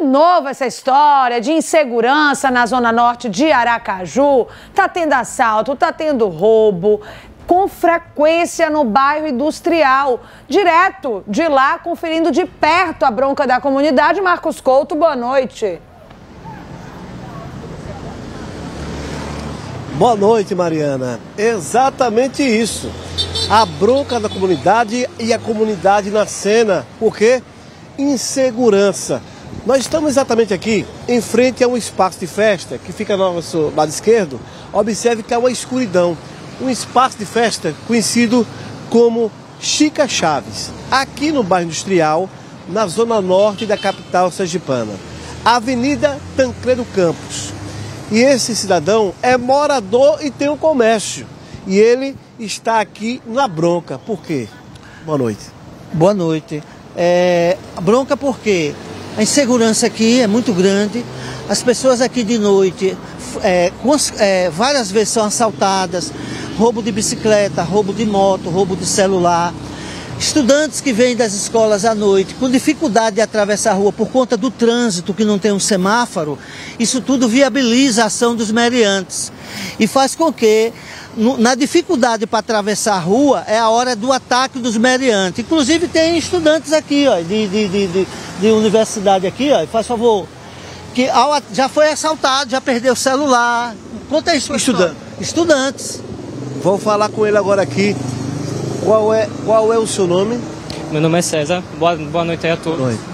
novo essa história de insegurança na zona norte de Aracaju. Tá tendo assalto, tá tendo roubo, com frequência no bairro industrial. Direto de lá, conferindo de perto a bronca da comunidade. Marcos Couto, boa noite. Boa noite, Mariana. Exatamente isso. A bronca da comunidade e a comunidade na cena. Por quê? Insegurança. Nós estamos exatamente aqui, em frente a um espaço de festa, que fica no nosso lado esquerdo. Observe que há uma escuridão. Um espaço de festa conhecido como Chica Chaves. Aqui no bairro industrial, na zona norte da capital sergipana. Avenida Tancredo Campos. E esse cidadão é morador e tem um comércio. E ele está aqui na bronca. Por quê? Boa noite. Boa noite. Bronca porque a insegurança aqui é muito grande. As pessoas aqui de noite, várias vezes são assaltadas. Roubo de bicicleta, roubo de moto, roubo de celular. Estudantes que vêm das escolas à noite com dificuldade de atravessar a rua por conta do trânsito, que não tem um semáforo, isso tudo viabiliza a ação dos meliantes e faz com que, na dificuldade para atravessar a rua, é a hora do ataque dos meliantes. Inclusive tem estudantes aqui, ó, de universidade aqui, ó, faz favor, que já foi assaltado, já perdeu o celular. Conta isso. Estudantes. Vou falar com ele agora aqui. Qual é o seu nome? Meu nome é César. Boa noite aí a todos. Boa noite.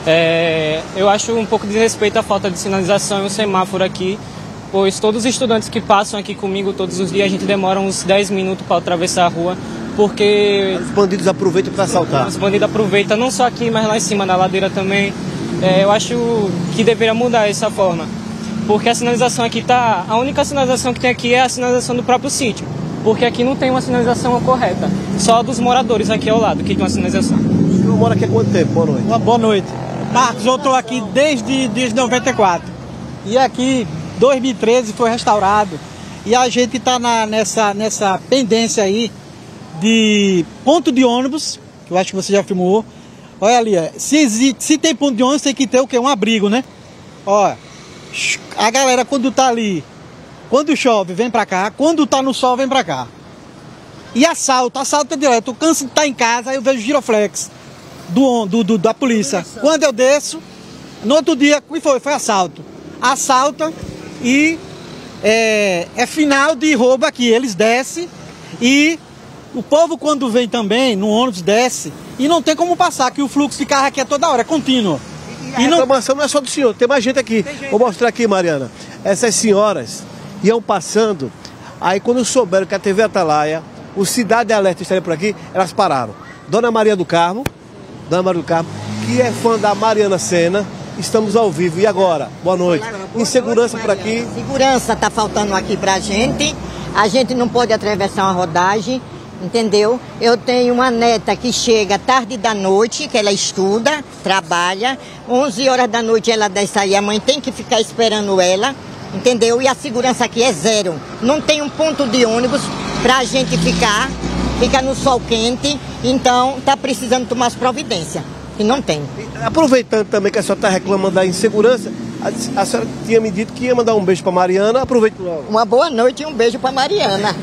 Eu acho um pouco de respeito a falta de sinalização e o semáforo aqui, pois todos os estudantes que passam aqui comigo todos os dias, a gente demora uns 10 minutos para atravessar a rua, porque os bandidos aproveitam para assaltar. Os bandidos aproveitam, não só aqui, mas lá em cima, na ladeira também. Eu acho que deveria mudar essa forma, porque a sinalização aqui tá... A única sinalização que tem aqui é a sinalização do próprio sítio. Porque aqui não tem uma sinalização correta. Só dos moradores aqui ao lado que tem uma sinalização. O senhor mora aqui há quanto tempo? Boa noite. Boa noite. Marcos, eu estou aqui desde 94. E aqui, 2013, foi restaurado. E a gente está nessa pendência aí de ponto de ônibus, que eu acho que você já filmou. Olha ali, se tem ponto de ônibus, tem que ter o quê? Um abrigo, né? Olha, a galera quando tá ali... Quando chove, vem pra cá. Quando tá no sol, vem pra cá. E assalto é direto. Eu canso de estar em casa, aí eu vejo giroflex da polícia. Quando eu desço, no outro dia, o que foi? Foi assalto. Assalta e é final de roubo aqui. Eles descem e o povo quando vem também, no ônibus desce e não tem como passar, que o fluxo de carro aqui é toda hora, é contínuo. E a reclamação não é só do senhor, tem mais gente aqui. Vou mostrar aqui, Mariana. Essas senhoras iam passando, aí quando souberam que a TV Atalaia, o Cidade Alerta estaria por aqui, elas pararam. Dona Maria do Carmo, que é fã da Mariana Sena, estamos ao vivo. E agora? Boa noite. Insegurança por aqui. Segurança está faltando aqui pra gente. A gente não pode atravessar uma rodagem, entendeu? Eu tenho uma neta que chega tarde da noite, que ela estuda, trabalha. 11 horas da noite ela desce aí, a mãe tem que ficar esperando ela. Entendeu? E a segurança aqui é zero. Não tem um ponto de ônibus pra gente fica no sol quente, então tá precisando tomar as providências, que não tem. Aproveitando também que a senhora está reclamando da insegurança, a senhora tinha me dito que ia mandar um beijo para Mariana, aproveita logo. Uma boa noite e um beijo para Mariana.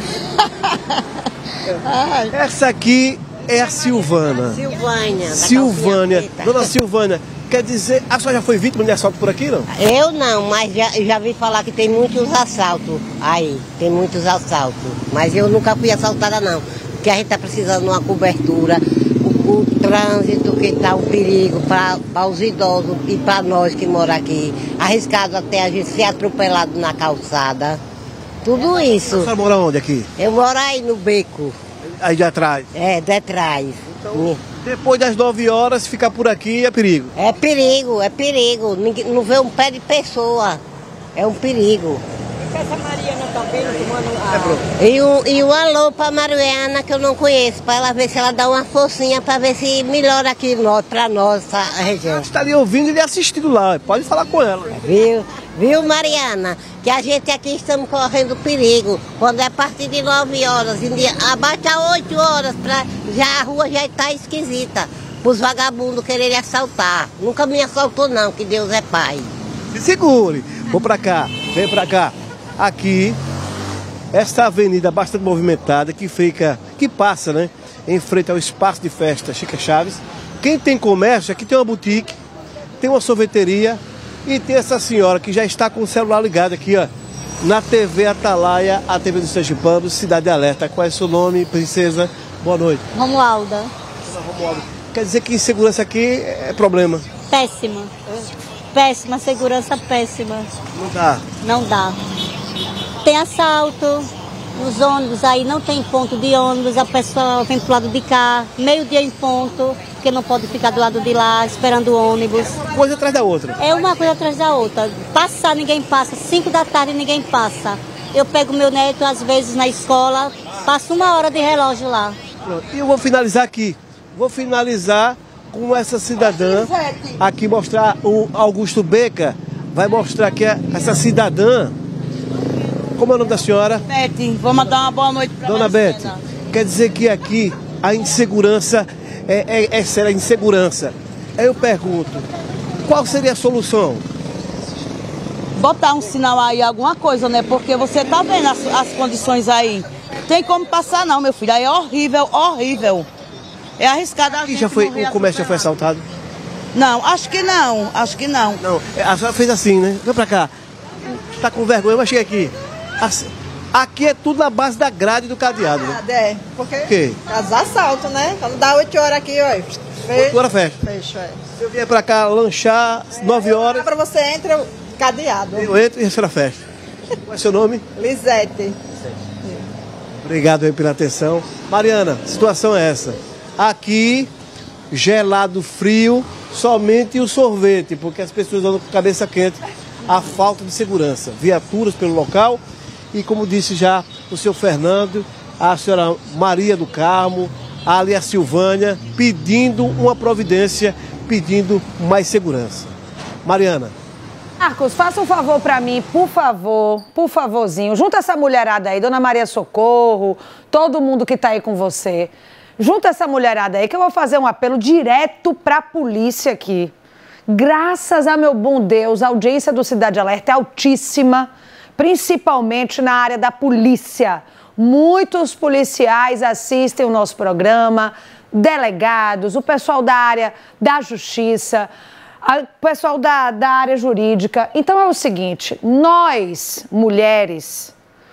Essa aqui é a Silvana. Silvânia. Dona Silvânia, quer dizer, a senhora já foi vítima de assalto por aqui, não? Eu não, mas já vi falar que tem muitos assaltos aí, tem muitos assaltos. Mas eu nunca fui assaltada não, porque a gente está precisando de uma cobertura, o trânsito que está um perigo para os idosos e para nós que moramos aqui. Arriscado até a gente ser atropelado na calçada, tudo isso. A senhora mora onde aqui? Eu moro aí no beco. Aí de atrás? É, de trás. Então, depois das 9 horas, ficar por aqui é perigo? É perigo, é perigo. Não vê um pé de pessoa. É um perigo. Essa Mariana também E um alô pra Mariana, que eu não conheço, para ela ver se ela dá uma forcinha para ver se melhora aqui para nossa região. Ela está ali ouvindo e lhe assistindo lá, pode falar com ela. Viu, Mariana? Que a gente aqui estamos correndo perigo. Quando é a partir de 9 horas, abaixo a 8 horas, a rua já está esquisita. pros vagabundos quererem assaltar. Nunca me assaltou não, que Deus é pai. Se segure. Vou pra cá, vem pra cá. Aqui, esta avenida bastante movimentada que passa, né? Em frente ao espaço de festa Chica Chaves. Quem tem comércio, aqui tem uma boutique, tem uma sorveteria e tem essa senhora que já está com o celular ligado aqui, ó. Na TV Atalaia, a TV dos Sergipanos, Cidade Alerta. Qual é o seu nome, princesa? Boa noite. Romualda. Romualda. Quer dizer que insegurança aqui é problema? Péssima. Péssima, segurança péssima. Não dá? Não dá. Tem assalto nos ônibus, aí não tem ponto de ônibus, a pessoa vem pro lado de cá, meio-dia em ponto, porque não pode ficar do lado de lá, esperando o ônibus. Coisa atrás da outra. É uma coisa atrás da outra. Passar, ninguém passa. 5 da tarde, ninguém passa. Eu pego meu neto, às vezes, na escola, passo 1 hora de relógio lá. E eu vou finalizar aqui. Vou finalizar com essa cidadã aqui, mostrar o Augusto Beca. Vai mostrar aqui essa cidadã. Como é o nome da senhora? Bete, vou mandar uma boa noite para você. Dona Bete, quer dizer que aqui a insegurança é séria, a insegurança. Aí eu pergunto, qual seria a solução? Botar um sinal aí, alguma coisa, né? Porque você tá vendo as condições aí. Tem como passar não, meu filho. Aí é horrível, horrível. É arriscado a gente O comércio já foi assaltado? Não, acho que não, acho que não. Não, a senhora fez assim, né? Vem pra cá. Tá com vergonha, mas chega aqui. Aqui é tudo na base da grade e do cadeado, né? É, porque o quê? Os assaltos, né? Quando dá 8 horas aqui, ó. 8 horas fecha. Fecha, é. Se eu vier pra cá lanchar, 9 horas... Pra você entra cadeado. Eu entro e a senhora fecha. Qual é seu nome? Lisete. Obrigado aí pela atenção. Mariana, a situação é essa. Aqui, gelado, frio, somente o sorvete, porque as pessoas andam com cabeça quente. A falta de segurança. Viaturas pelo local e, como disse já o senhor Fernando, a senhora Maria do Carmo, ali a Silvânia, pedindo uma providência, pedindo mais segurança. Mariana. Marcos, faça um favor pra mim, por favor, por favorzinho. Junta essa mulherada aí, Dona Maria Socorro, todo mundo que tá aí com você. Junta essa mulherada aí que eu vou fazer um apelo direto pra polícia aqui. Graças a meu bom Deus, a audiência do Cidade Alerta é altíssima, principalmente na área da polícia. Muitos policiais assistem o nosso programa, delegados, o pessoal da área da justiça, o pessoal da área jurídica. Então é o seguinte, nós, mulheres,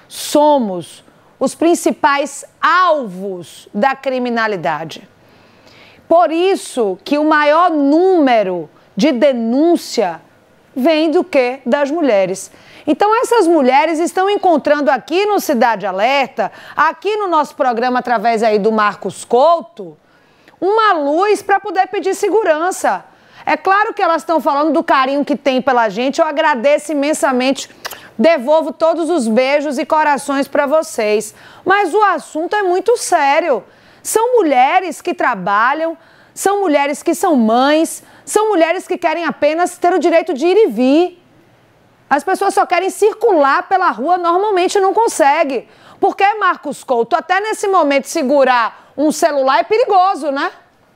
somos os principais alvos da criminalidade. Por isso que o maior número de denúncia vem do quê? Das mulheres. Então essas mulheres estão encontrando aqui no Cidade Alerta, aqui no nosso programa através aí do Marcos Couto, uma luz para poder pedir segurança. É claro que elas estão falando do carinho que tem pela gente, eu agradeço imensamente, devolvo todos os beijos e corações para vocês. Mas o assunto é muito sério. São mulheres que trabalham, são mulheres que são mães, são mulheres que querem apenas ter o direito de ir e vir. As pessoas só querem circular pela rua, normalmente não consegue. Porque, Marcos Couto, até nesse momento segurar um celular é perigoso, né?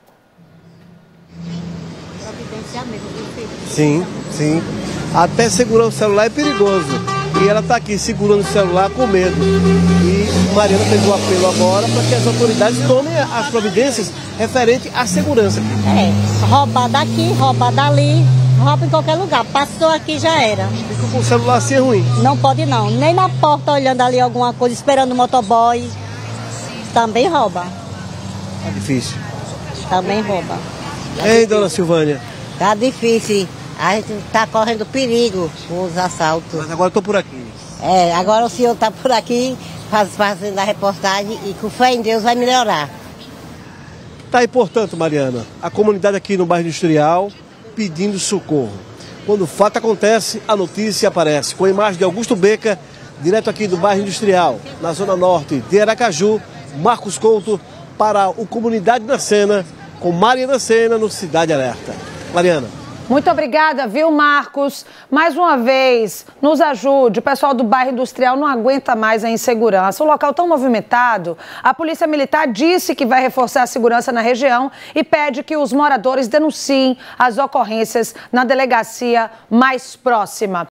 Sim, sim. Até segurar o celular é perigoso. E ela está aqui segurando o celular com medo. E Mariana fez um apelo agora para que as autoridades tomem as providências referentes à segurança. É, roubar daqui, roubar dali, rouba em qualquer lugar. Passou aqui, já era. Fica com o celular assim é ruim? Não pode não. Nem na porta olhando ali alguma coisa, esperando o motoboy. Também rouba. É difícil. Também rouba. Ei, dona Silvânia. Tá difícil. A gente tá correndo perigo com os assaltos. Mas agora eu tô por aqui. É, agora o senhor tá por aqui fazendo a reportagem e com fé em Deus vai melhorar. Tá aí, portanto, Mariana, a comunidade aqui no bairro Industrial pedindo socorro. Quando o fato acontece, a notícia aparece. Com a imagem de Augusto Beca, direto aqui do bairro Industrial, na zona norte de Aracaju, Marcos Couto, para o Comunidade na Cena, com Mariana Sena no Cidade Alerta. Mariana. Muito obrigada, viu, Marcos? Mais uma vez, nos ajude. O pessoal do bairro Industrial não aguenta mais a insegurança. O local tão movimentado, a Polícia Militar disse que vai reforçar a segurança na região e pede que os moradores denunciem as ocorrências na delegacia mais próxima.